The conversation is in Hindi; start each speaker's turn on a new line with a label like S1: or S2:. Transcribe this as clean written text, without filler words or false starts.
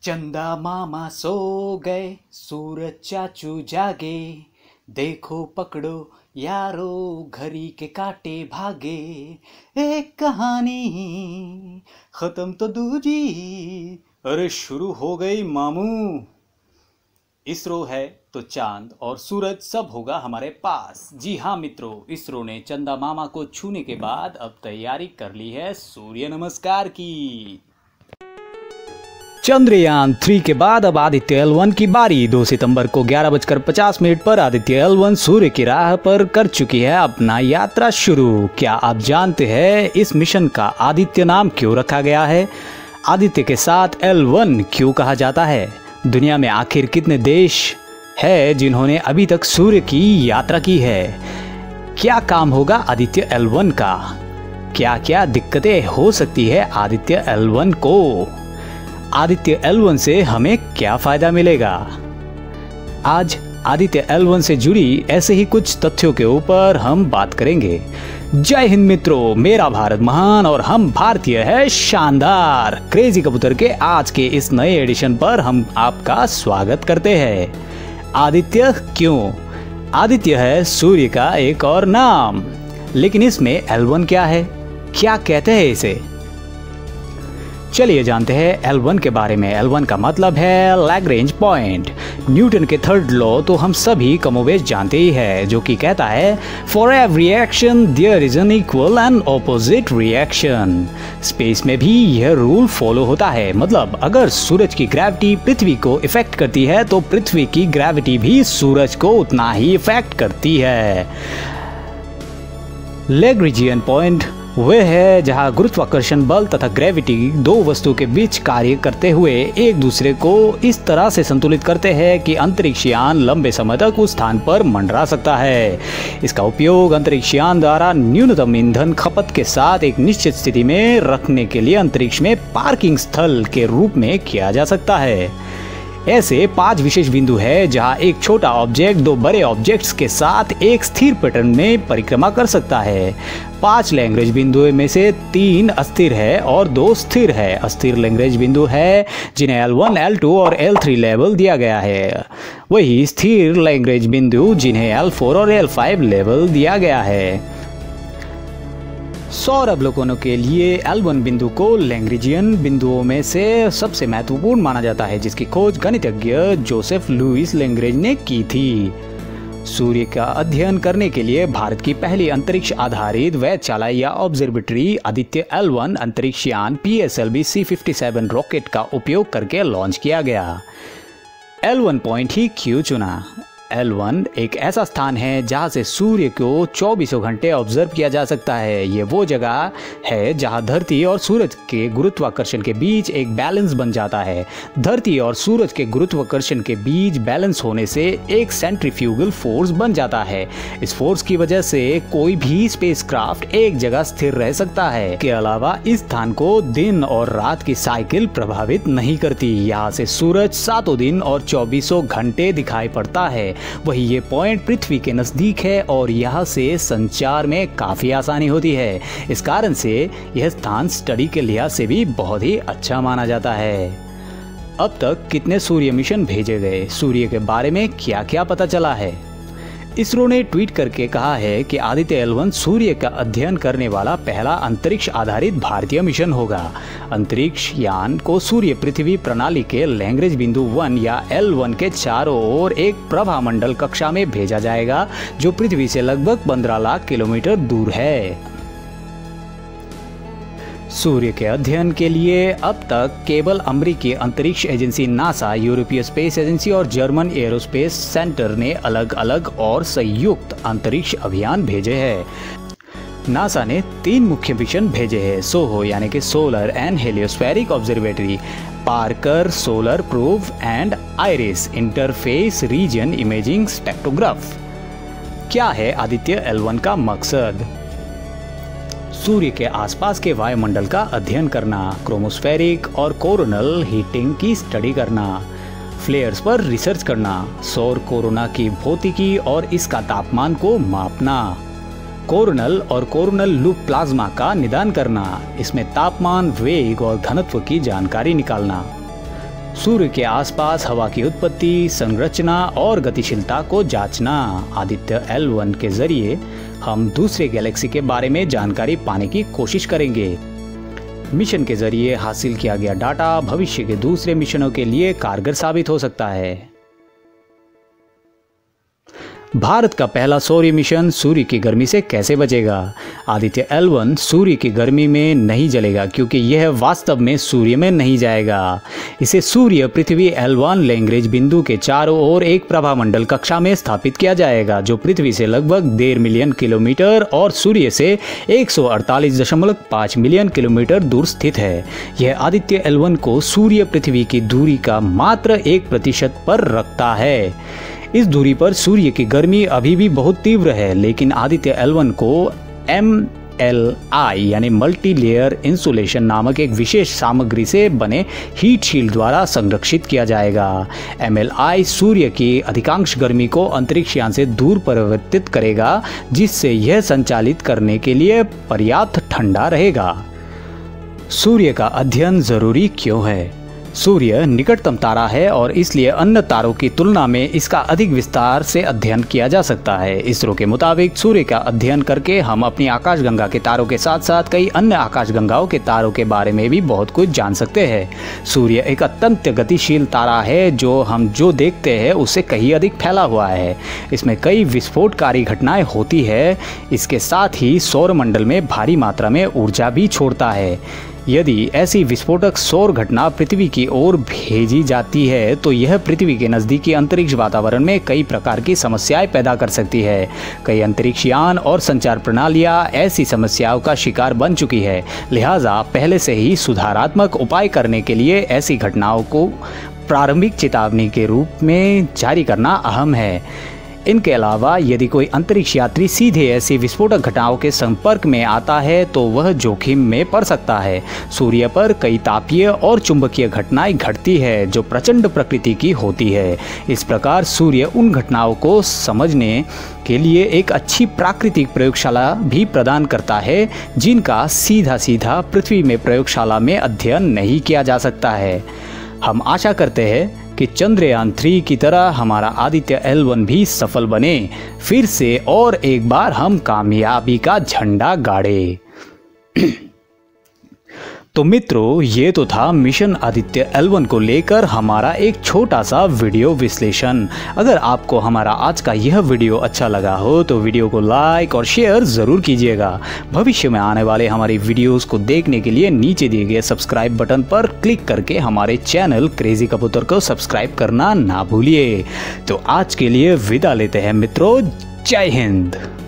S1: चंदा मामा सो गए, सूरज चाचू जागे, देखो पकड़ो यारो घड़ी के काटे भागे। एक कहानी खत्म तो दूजी, अरे शुरू हो गई मामू। इसरो है तो चांद और सूरज सब होगा हमारे पास। जी हाँ मित्रों, इसरो ने चंदा मामा को छूने के बाद अब तैयारी कर ली है सूर्य नमस्कार की। चंद्रयान 3 के बाद अब आदित्य L1 की बारी। 2 सितंबर को 11:50 पर आदित्य L1 सूर्य की राह पर कर चुकी है अपना यात्रा शुरू। क्या आप जानते हैं इस मिशन का आदित्य नाम क्यों रखा गया है? आदित्य के साथ L1 क्यों कहा जाता है? दुनिया में आखिर कितने देश है जिन्होंने अभी तक सूर्य की यात्रा की है? क्या काम होगा आदित्य L1 का? क्या क्या दिक्कतें हो सकती है आदित्य L1 को? आदित्य L1 से हमें क्या फायदा मिलेगा? आज आदित्य L1 से जुड़ी ऐसे ही कुछ तथ्यों के ऊपर हम बात करेंगे। जय हिंद मित्रों, मेरा भारत महान और हम भारतीय है शानदार। क्रेजी कबूतर के आज के इस नए एडिशन पर हम आपका स्वागत करते हैं। आदित्य क्यों? आदित्य है सूर्य का एक और नाम, लेकिन इसमें L1 क्या है? क्या कहते हैं इसे? चलिए जानते हैं L1 के बारे में। L1 का मतलब है लैग्रेंज पॉइंट। न्यूटन के थर्ड लॉ तो हम सभी कमोबेश जानते ही है, जो कि कहता है for every action there is an equal and opposite reaction. Space में भी यह रूल फॉलो होता है। मतलब अगर सूरज की ग्रेविटी पृथ्वी को इफेक्ट करती है तो पृथ्वी की ग्रेविटी भी सूरज को उतना ही इफेक्ट करती है। लैग्रेंजियन पॉइंट वह है जहां गुरुत्वाकर्षण बल तथा ग्रेविटी दो वस्तु के बीच कार्य करते हुए एक दूसरे को इस तरह से संतुलित करते हैं कि अंतरिक्ष यान लंबे समय तक उस स्थान पर मंडरा सकता है। इसका उपयोग अंतरिक्ष यान द्वारा न्यूनतम ईंधन खपत के साथ एक निश्चित स्थिति में रखने के लिए अंतरिक्ष में पार्किंग स्थल के रूप में किया जा सकता है। ऐसे 5 विशेष बिंदु है जहां एक छोटा ऑब्जेक्ट 2 बड़े ऑब्जेक्ट्स के साथ एक स्थिर पैटर्न में परिक्रमा कर सकता है। 5 लैग्रेंज बिंदुओं में से 3 अस्थिर है और 2 स्थिर है। अस्थिर लैग्रेंज बिंदु है जिन्हें L1, L2 और L3 लेवल दिया गया है। वही स्थिर लैग्रेंज बिंदु जिन्हें L4 और L5 लेवल दिया गया है। सौर अवलोकनों के लिए L1 बिंदु को लैग्रेंजियन बिंदुओं में से सबसे महत्वपूर्ण माना जाता है, जिसकी खोज गणितज्ञ जोसेफ लुइस लैग्रेंज ने की थी। सूर्य का अध्ययन करने के लिए भारत की पहली अंतरिक्ष आधारित वेधशाला या ऑब्जर्वेटरी आदित्य L1 अंतरिक्ष यान PSLV C-57 रॉकेट का उपयोग करके लॉन्च किया गया। L1 पॉइंट ही क्यों चुना? L1 एक ऐसा स्थान है जहां से सूर्य को 24 घंटे ऑब्जर्व किया जा सकता है। ये वो जगह है जहां धरती और सूरज के गुरुत्वाकर्षण के बीच एक बैलेंस बन जाता है। धरती और सूरज के गुरुत्वाकर्षण के बीच बैलेंस होने से एक सेंट्रीफ्यूगल फोर्स बन जाता है। इस फोर्स की वजह से कोई भी स्पेसक्राफ्ट एक जगह स्थिर रह सकता है। के अलावा इस स्थान को दिन और रात की साइकिल प्रभावित नहीं करती। यहाँ से सूरज 7 दिन और 24 घंटे दिखाई पड़ता है। वही ये पॉइंट पृथ्वी के नजदीक है और यहाँ से संचार में काफी आसानी होती है। इस कारण से यह स्थान स्टडी के लिहाज से भी बहुत ही अच्छा माना जाता है। अब तक कितने सूर्य मिशन भेजे गए? सूर्य के बारे में क्या क्या पता चला है? इसरो ने ट्वीट करके कहा है कि आदित्य L1 सूर्य का अध्ययन करने वाला पहला अंतरिक्ष आधारित भारतीय मिशन होगा। अंतरिक्ष यान को सूर्य पृथ्वी प्रणाली के लैग्रेंज बिंदु 1 या L1 के चारों ओर एक प्रभामंडल कक्षा में भेजा जाएगा, जो पृथ्वी से लगभग 15 लाख किलोमीटर दूर है। सूर्य के अध्ययन के लिए अब तक केवल अमेरिकी अंतरिक्ष एजेंसी नासा, यूरोपीय स्पेस एजेंसी और जर्मन एरोस्पेस सेंटर ने अलग अलग और संयुक्त अंतरिक्ष अभियान भेजे हैं। नासा ने 3 मुख्य मिशन भेजे हैं। सोहो यानी कि solar and heliospheric observatory, Parker solar probe and IRIS interface region imaging spectrograph. क्या है आदित्य L1 का मकसद? सूर्य के आसपास के वायुमंडल का अध्ययन करना, क्रोमोस्फेरिक और कोरोनल हीटिंग की स्टडी करना, फ्लेयर्स पर रिसर्च करना, सौर कोरोना की भौतिकी और इसका तापमान को मापना, कोरोनल और कोरोनल लूप प्लाज्मा का निदान करना, इसमें तापमान, वेग और घनत्व की जानकारी निकालना। सूर्य के आसपास हवा की उत्पत्ति, संरचना और गतिशीलता को जांचना। आदित्य L1 के जरिए हम दूसरे गैलेक्सी के बारे में जानकारी पाने की कोशिश करेंगे। मिशन के जरिए हासिल किया गया डाटा भविष्य के दूसरे मिशनों के लिए कारगर साबित हो सकता है। भारत का पहला सौर्य मिशन सूर्य की गर्मी से कैसे बचेगा? आदित्य L1 सूर्य की गर्मी में नहीं जलेगा क्योंकि यह वास्तव में सूर्य में नहीं जाएगा। इसे सूर्य पृथ्वी L1 लैग्रेंज बिंदु के चारों ओर एक प्रभामंडल कक्षा में स्थापित किया जाएगा जो पृथ्वी से लगभग 1.5 मिलियन किलोमीटर और सूर्य से 148.5 मिलियन किलोमीटर दूर स्थित है। यह आदित्य L1 को सूर्य पृथ्वी की दूरी का मात्र 1% पर रखता है। इस दूरी पर सूर्य की गर्मी अभी भी बहुत तीव्र है, लेकिन आदित्य L1 को MLI यानी मल्टी लेयर इंसुलेशन नामक एक विशेष सामग्री से बने हीट शील्ड द्वारा संरक्षित किया जाएगा। MLI सूर्य की अधिकांश गर्मी को अंतरिक्ष यान से दूर परिवर्तित करेगा, जिससे यह संचालित करने के लिए पर्याप्त ठंडा रहेगा। सूर्य का अध्ययन जरूरी क्यों है? सूर्य निकटतम तारा है और इसलिए अन्य तारों की तुलना में इसका अधिक विस्तार से अध्ययन किया जा सकता है। इसरो के मुताबिक सूर्य का अध्ययन करके हम अपनी आकाशगंगा के तारों के साथ साथ कई अन्य आकाशगंगाओं के तारों के बारे में भी बहुत कुछ जान सकते हैं। सूर्य एक अत्यंत गतिशील तारा है जो हम जो देखते हैं उससे कहीं अधिक फैला हुआ है। इसमें कई विस्फोटकारी घटनाएं होती है। इसके साथ ही सौरमंडल में भारी मात्रा में ऊर्जा भी छोड़ता है। यदि ऐसी विस्फोटक सौर घटना पृथ्वी की ओर भेजी जाती है तो यह पृथ्वी के नज़दीकी अंतरिक्ष वातावरण में कई प्रकार की समस्याएं पैदा कर सकती है। कई अंतरिक्ष यान और संचार प्रणालियां ऐसी समस्याओं का शिकार बन चुकी है। लिहाजा पहले से ही सुधारात्मक उपाय करने के लिए ऐसी घटनाओं को प्रारंभिक चेतावनी के रूप में जारी करना अहम है। इनके अलावा यदि कोई अंतरिक्ष यात्री सीधे ऐसी विस्फोटक घटनाओं के संपर्क में आता है तो वह जोखिम में पड़ सकता है। सूर्य पर कई तापीय और चुंबकीय घटनाएं घटती है जो प्रचंड प्रकृति की होती है। इस प्रकार सूर्य उन घटनाओं को समझने के लिए एक अच्छी प्राकृतिक प्रयोगशाला भी प्रदान करता है जिनका सीधा पृथ्वी में प्रयोगशाला में अध्ययन नहीं किया जा सकता है। हम आशा करते हैं कि चंद्रयान 3 की तरह हमारा आदित्य L1 भी सफल बने। फिर से और एक बार हम कामयाबी का झंडा गाड़े। तो मित्रों, ये तो था मिशन आदित्य L1 को लेकर हमारा एक छोटा सा वीडियो विश्लेषण। अगर आपको हमारा आज का यह वीडियो अच्छा लगा हो तो वीडियो को लाइक और शेयर ज़रूर कीजिएगा। भविष्य में आने वाले हमारी वीडियोस को देखने के लिए नीचे दिए गए सब्सक्राइब बटन पर क्लिक करके हमारे चैनल क्रेजी कबूतर को सब्सक्राइब करना ना भूलिए। तो आज के लिए विदा लेते हैं मित्रों। जय हिंद।